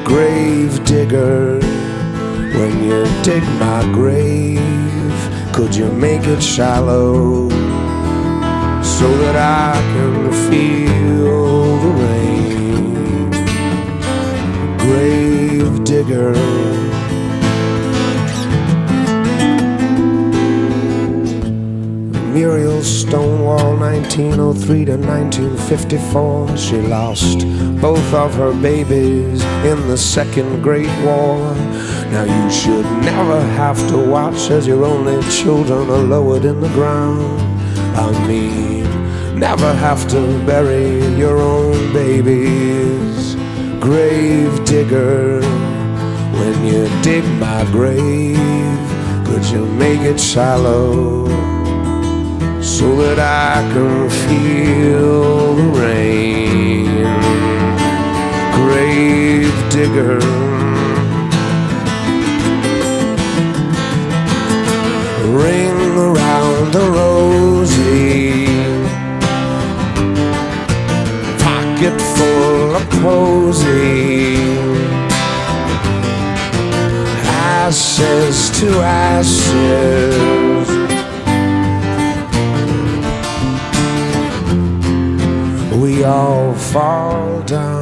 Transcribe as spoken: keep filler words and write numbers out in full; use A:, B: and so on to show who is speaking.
A: Grave digger, when you dig my grave, could you make it shallow so that I can feel the rain? Grave digger, Muriel Stonewall, nineteen oh three to nineteen fifty-four. She lost both of her babies in the Second Great War. Now you should never have to watch as your only children are lowered in the ground. I mean, never have to bury your own babies. Grave digger, when you dig my grave, could you make it shallow so that I can feel the rain? Grave digger, ring around the rosy, pocket full of posy, ashes to ashes. We all fall down.